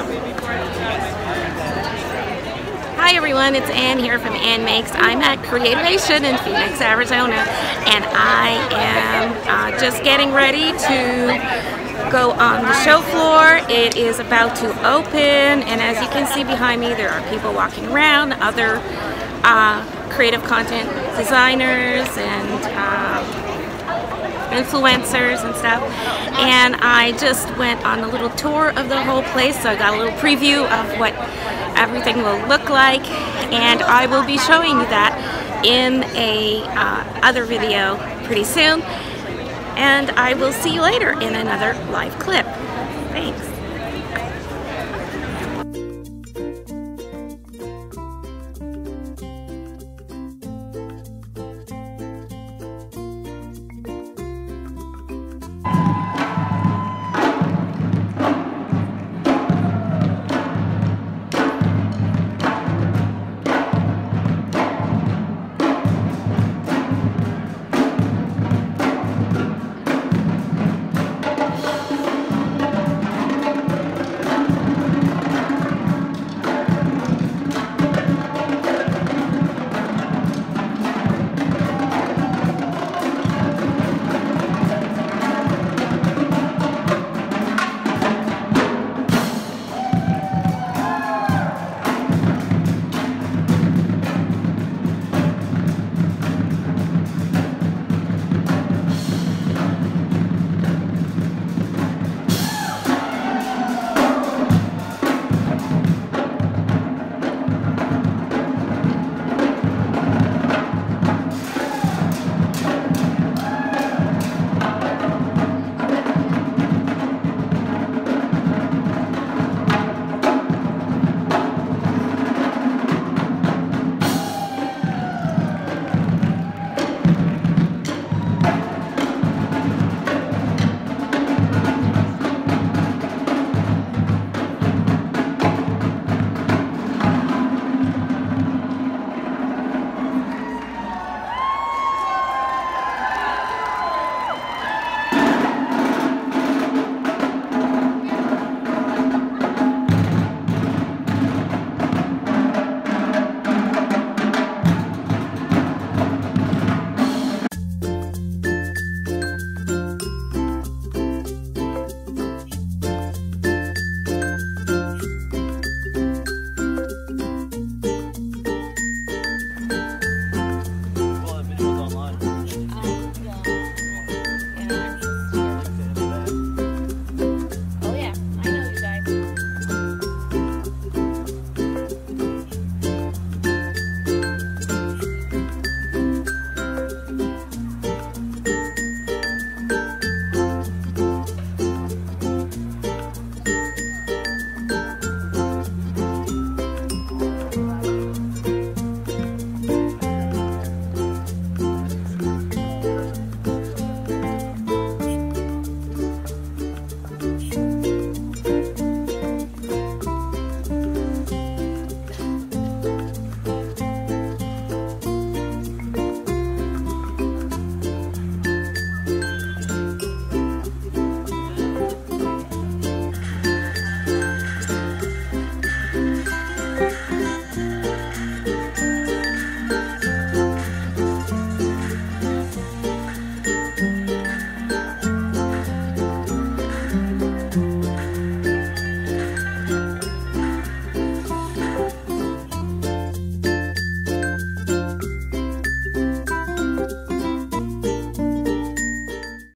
Hi everyone, it's Ann here from Ann Makes. I'm at Creativation in Phoenix, Arizona, and I am just getting ready to go on the show floor. It is about to open, and as you can see behind me, there are people walking around, other creative content designers and influencers and stuff, and I just went on a little tour of the whole place, so I got a little preview of what everything will look like, and I will be showing you that in a other video pretty soon, and I will see you later in another live clip. Thanks.